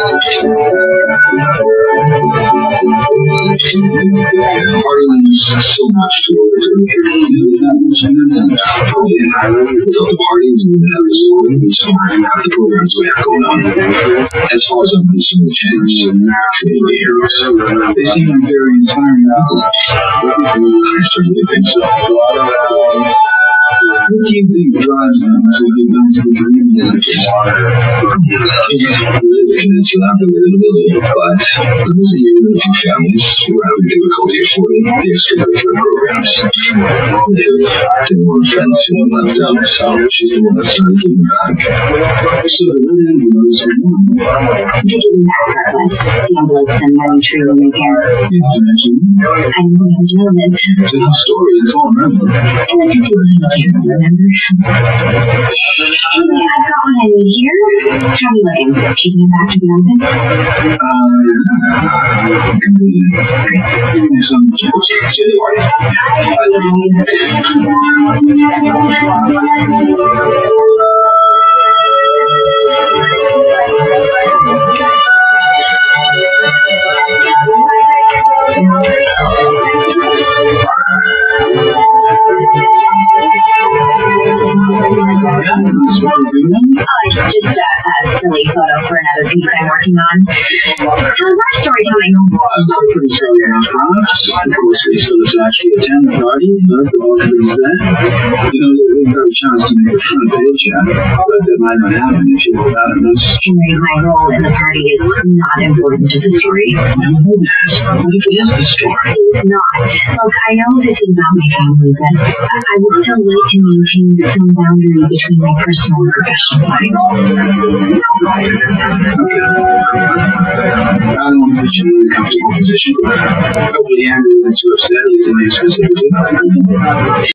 so much towards the parties and so the programs we have going on. As far as I'm concerned, community heroes, they seem very inspiring people. I certainly think so. What do you think drives them to live into the dream? It's not the relatability, but there's a year with a few families who are having difficulty affording the extracurricular programs. They have more friends who have left out, so she's the one that started giving back. So the women who knows her more. Giving back heartless, the envelopes and money tree in my hair. You mentioned? I know the gentleman. It's a story, it's all remember. And I think you remember. I've got one I need here. How are you looking? Keeping it back to the office? Just a silly photo for another piece I'm working on. How's our storytelling? Pretty silly enough, huh? Of course, we still actually attend the party. All things that. We've got a chance to make a front page yet, but that might not happen if you go out of this. Henry, my role in the party is not important to the story. What if it is the story? It's not. Look, I know this is not my family, but I would still like to maintain some boundary between my personal and professional life. I don't want to put you in a comfortable position. Hopefully, Andrew isn't too upset. He's in a specific